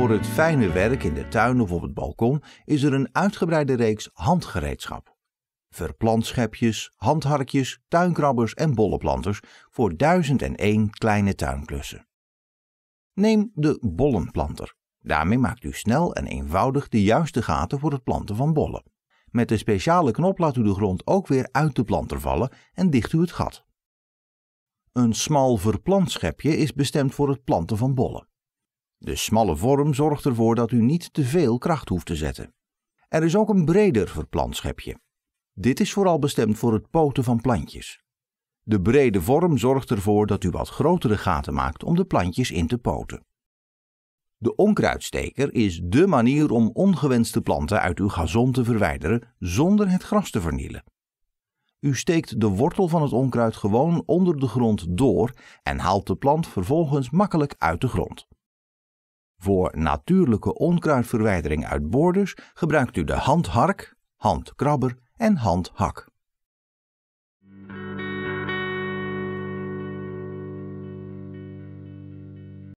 Voor het fijne werk in de tuin of op het balkon is er een uitgebreide reeks handgereedschap. Verplantschepjes, handharkjes, tuinkrabbers en bollenplanters voor 1001 kleine tuinklussen. Neem de bollenplanter. Daarmee maakt u snel en eenvoudig de juiste gaten voor het planten van bollen. Met de speciale knop laat u de grond ook weer uit de planter vallen en dicht u het gat. Een smal verplantschepje is bestemd voor het planten van bollen. De smalle vorm zorgt ervoor dat u niet te veel kracht hoeft te zetten. Er is ook een breder verplantschepje. Dit is vooral bestemd voor het poten van plantjes. De brede vorm zorgt ervoor dat u wat grotere gaten maakt om de plantjes in te poten. De onkruidsteker is dé manier om ongewenste planten uit uw gazon te verwijderen zonder het gras te vernielen. U steekt de wortel van het onkruid gewoon onder de grond door en haalt de plant vervolgens makkelijk uit de grond. Voor natuurlijke onkruidverwijdering uit borders gebruikt u de handhark, handkrabber en handhak.